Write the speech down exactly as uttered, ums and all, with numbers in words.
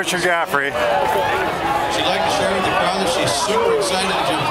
Richard Gaffrey. She'd like to share with the crowd that she's super excited to jump